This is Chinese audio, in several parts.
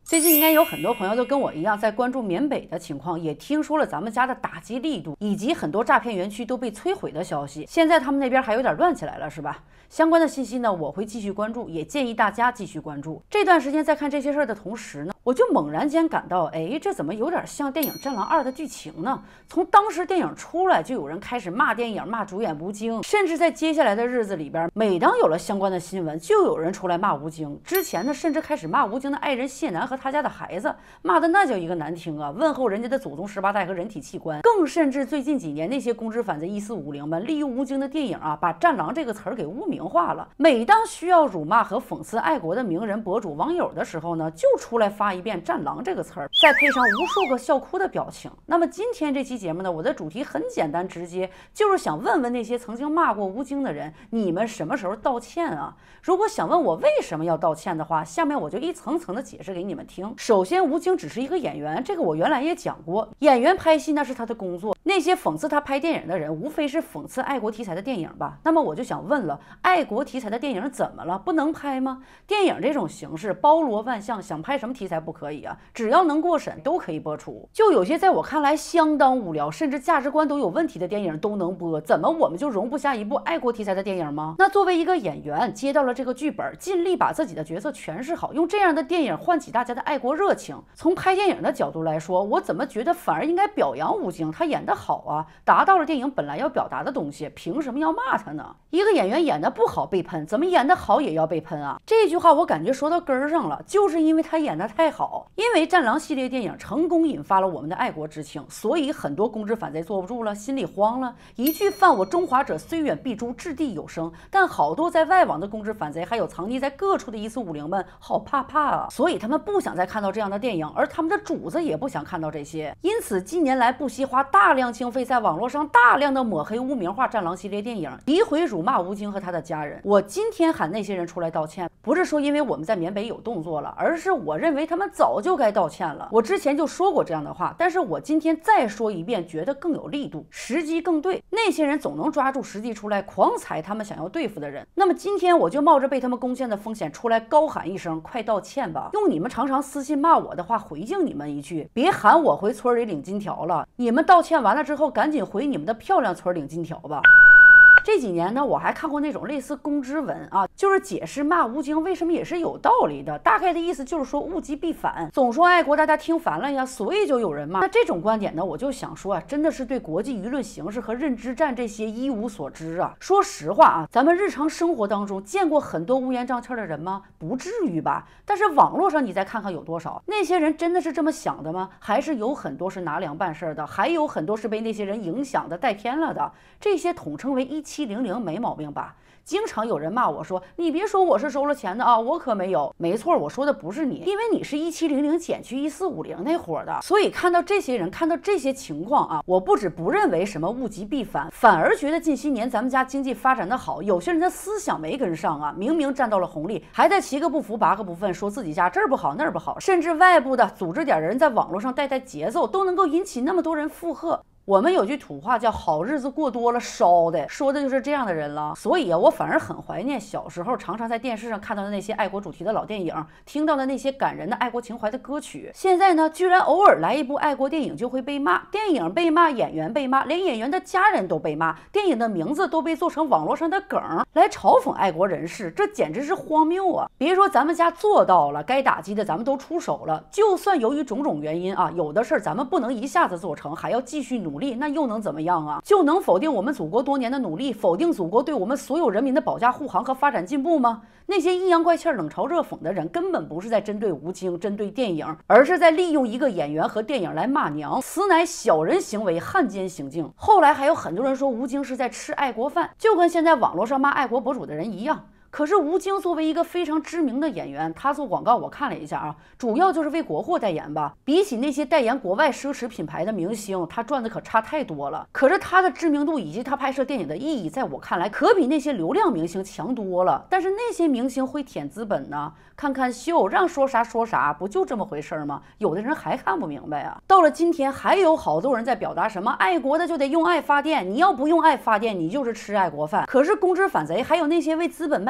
最近应该有很多朋友都跟我一样在关注缅北的情况，也听说了咱们家的打击力度，以及很多诈骗园区都被摧毁的消息。现在他们那边还有点乱起来了，是吧？相关的信息呢，我会继续关注，也建议大家继续关注。这段时间在看这些事儿的同时呢，我就猛然间感到，哎，这怎么有点像电影《战狼2》的剧情呢？从当时电影出来，就有人开始骂电影，骂主演吴京，甚至在接下来的日子里边，每当有了相关的新闻，就有人出来骂吴京。之前呢，甚至开始骂吴京的爱人谢楠和他家的孩子，骂的那叫一个难听啊！问候人家的祖宗18代和人体器官，更甚至最近几年那些公知反贼1450们利用吴京的电影啊，把战狼这个词儿给污名化了。每当需要辱骂和讽刺爱国的名人、博主、网友的时候呢，就出来发一遍战狼这个词儿，再配上无数个笑哭的表情。那么今天这期节目呢，我的主题很简单直接，就是想问问那些曾经骂过吴京的人，你们什么时候道歉啊？如果想问我为什么要道歉的话，下面我就一层层的解释给你们听。首先，吴京只是一个演员，这个我原来也讲过，演员拍戏那是他的工作，那些讽刺他拍电影的人，无非是讽刺爱国题材的电影吧。那么我就想问了，爱国题材的电影怎么了？不能拍吗？电影这种形式包罗万象，想拍什么题材不可以啊？只要能过审都可以播出。就有些在我看来相当无聊，甚至价值观都有问题的电影都能播，怎么我们就容不下一部爱国题材的电影吗？那作为一个演员，接到了这个剧本，尽力把自己的角色诠释好，用这样的电影唤起大家的爱国热情。从拍电影的角度来说，我怎么觉得反而应该表扬吴京，他演得好啊，达到了电影本来要表达的东西，凭什么要骂他呢？一个演员演得不好被喷，怎么演得好也要被喷啊？这句话我感觉说到根儿上了，就是因为他演得太好。因为战狼系列电影成功引发了我们的爱国之情，所以很多公知反贼坐不住了，心里慌了，一句犯我中华者虽远必诛，掷地有声。但好多在外网的公知反贼，还有藏匿在各处的1450们，好怕啊！所以他们不想再看到这样的电影，而他们的主子也不想看到这些。因此近年来不惜花大量经费在网络上大量的抹黑污名化战狼系列电影，诋毁辱骂吴京和他的家人。我今天喊那些人出来道歉，不是说因为我们在缅北有动作了，而是我认为他们早就该道歉了。我之前就说过这样的话，但是我今天再说一遍，觉得更有力度，时机更对。那些人总能抓住时机出来狂踩他们想要对付的人，那么今天我就冒着被他们攻陷的风险出来高喊一声，快道歉吧！用你们常常私信骂我的话回敬你们一句，别喊我回村里领金条了，你们道歉完了之后赶紧回你们的漂亮村领金条吧。这几年呢，我还看过那种类似公知文啊，就是解释骂吴京为什么也是有道理的，大概的意思就是说物极必反，总说爱国大家听烦了呀，所以就有人骂。那这种观点呢，我就想说啊，真的是对国际舆论形势和认知战这些一无所知啊。说实话啊，咱们日常生活当中见过很多乌烟瘴气的人吗？不至于吧。但是网络上你再看看有多少，那些人真的是这么想的吗？还是有很多是拿粮办事的，还有很多是被那些人影响的带偏了的，这些统称为1700没毛病吧。经常有人骂我说，你别说我是收了钱的啊，我可没有。没错，我说的不是你，因为你是1700减去1450那伙的。所以看到这些人，看到这些情况啊，我不止不认为什么物极必反，反而觉得近些年咱们家经济发展的好，有些人的思想没跟上啊，明明占到了红利，还在7个不服8个不忿，说自己家这儿不好那儿不好，甚至外部的组织点人在网络上带节奏，都能够引起那么多人附和。我们有句土话叫好日子过多了烧的，说的就是这样的人了。所以啊，我反而很怀念小时候常常在电视上看到的那些爱国主题的老电影，听到的那些感人的爱国情怀的歌曲。现在呢，居然偶尔来一部爱国电影就会被骂，电影被骂，演员被骂，连演员的家人都被骂，电影的名字都被做成网络上的梗来嘲讽爱国人士，这简直是荒谬啊！别说咱们家做到了，该打击的咱们都出手了，就算由于种种原因啊，有的事儿咱们不能一下子做成，还要继续努力，那又能怎么样啊？就能否定我们祖国多年的努力，否定祖国对我们所有人民的保驾护航和发展进步吗？那些阴阳怪气、冷嘲热讽的人，根本不是在针对吴京、针对电影，而是在利用一个演员和电影来骂娘，此乃小人行为、汉奸行径。后来还有很多人说吴京是在吃爱国饭，就跟现在网络上骂爱国博主的人一样。可是吴京作为一个非常知名的演员，他做广告我看了一下啊，主要就是为国货代言吧。比起那些代言国外奢侈品牌的明星，他赚的可差太多了。可是他的知名度以及他拍摄电影的意义，在我看来可比那些流量明星强多了。但是那些明星会舔资本呢，看看秀，让说啥说啥，不就这么回事吗？有的人还看不明白啊。到了今天，还有好多人在表达什么爱国的就得用爱发电，你要不用爱发电，你就是吃爱国饭。可是公知反贼，还有那些为资本卖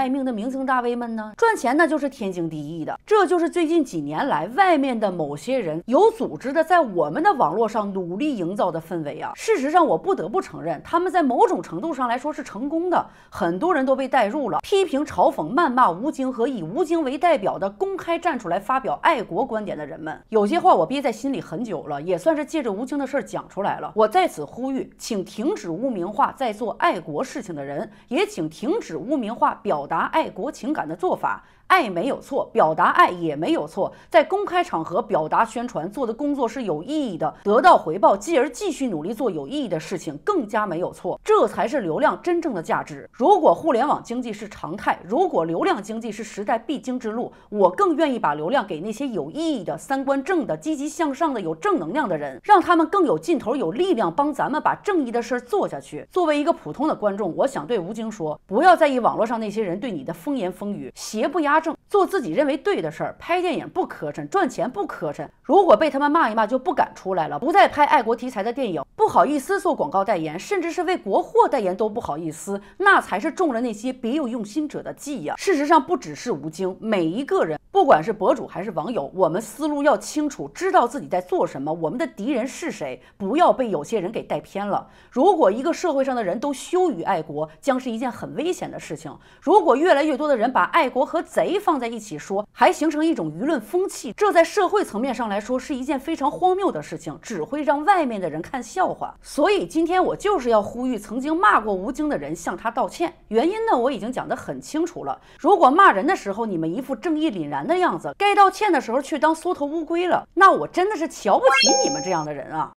卖命的明星大 V 们呢？赚钱那就是天经地义的，这就是最近几年来外面的某些人有组织的在我们的网络上努力营造的氛围啊。事实上，我不得不承认，他们在某种程度上来说是成功的，很多人都被带入了，批评、嘲讽、谩骂吴京和以吴京为代表的公开站出来发表爱国观点的人们。有些话我憋在心里很久了，也算是借着吴京的事儿讲出来了。我在此呼吁，请停止污名化在做爱国事情的人，也请停止污名化表达爱国情感的做法。爱没有错，表达爱也没有错，在公开场合表达宣传做的工作是有意义的，得到回报，继而继续努力做有意义的事情更加没有错，这才是流量真正的价值。如果互联网经济是常态，如果流量经济是时代必经之路，我更愿意把流量给那些有意义的、三观正的、积极向上的、有正能量的人，让他们更有劲头、有力量，帮咱们把正义的事做下去。作为一个普通的观众，我想对吴京说，不要在意网络上那些人对你的风言风语，邪不压正，做自己认为对的事儿。拍电影不磕碜，赚钱不磕碜，如果被他们骂一骂就不敢出来了，不再拍爱国题材的电影，不好意思做广告代言，甚至是为国货代言都不好意思，那才是中了那些别有用心者的计呀。事实上，不只是吴京，每一个人，不管是博主还是网友，我们思路要清楚，知道自己在做什么，我们的敌人是谁，不要被有些人给带偏了。如果一个社会上的人都羞于爱国，将是一件很危险的事情。如果越来越多的人把爱国和贼放在一起说，还形成一种舆论风气，这在社会层面上来说是一件非常荒谬的事情，只会让外面的人看笑话。所以今天我就是要呼吁曾经骂过吴京的人向他道歉，原因呢我已经讲得很清楚了。如果骂人的时候你们一副正义凛然的样子，该道歉的时候去当缩头乌龟了，那我真的是瞧不起你们这样的人啊。